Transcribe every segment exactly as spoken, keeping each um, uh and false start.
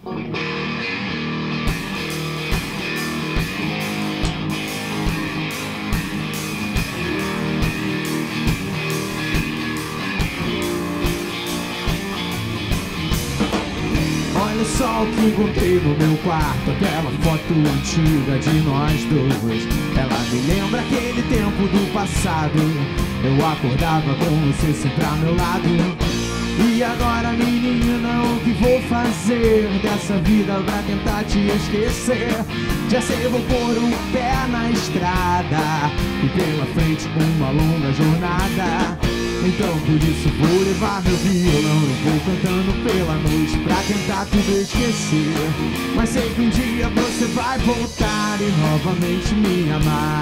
Olha só o que encontrei no meu quarto, aquela foto antiga de nós dois. Ela me lembra aquele tempo do passado. Eu acordava com você sempre ao meu lado. E agora, menina, o que vou fazer dessa vida pra tentar te esquecer? Já sei, eu vou pôr o pé na estrada e pela frente uma longa jornada. Então por isso vou levar meu violão e vou cantando pela noite pra tentar tudo esquecer. Mas sei que um dia você vai voltar e novamente me amar.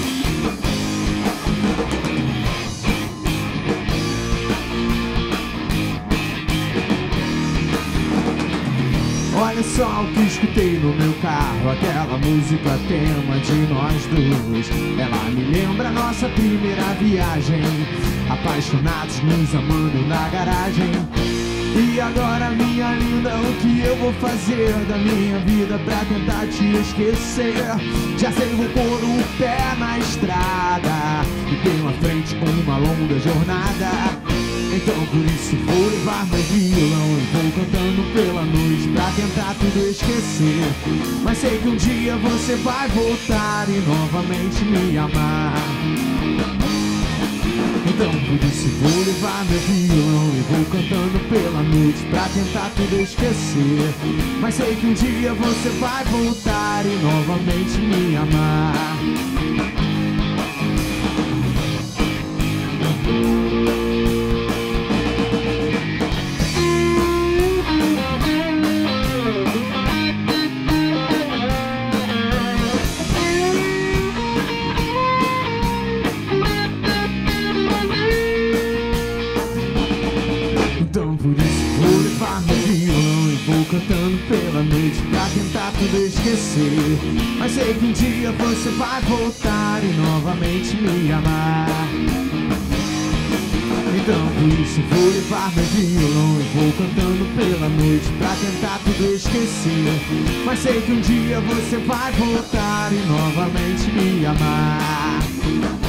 Olha só o que escutei no meu carro, aquela música tema de nós dois. Ela me lembra a nossa primeira viagem, apaixonados nos amando na garagem. E agora, minha linda, o que eu vou fazer da minha vida pra tentar te esquecer? Já sei, vou pôr o pé na estrada e pela frente uma longa jornada. Então por isso vou levar meu violão e vou cantando pela noite pra tentar tudo esquecer. Mas sei que um dia você vai voltar e novamente me amar. Então por isso vou levar meu violão e vou cantando pela noite pra tentar tudo esquecer. Mas sei que um dia você vai voltar e novamente me amar. Então por isso vou levar meu violão e vou cantando pela noite pra tentar tudo esquecer. Mas sei que um dia você vai voltar e novamente me amar. Então por isso vou levar meu violão e vou cantando pela noite pra tentar tudo esquecer. Mas sei que um dia você vai voltar e novamente me amar.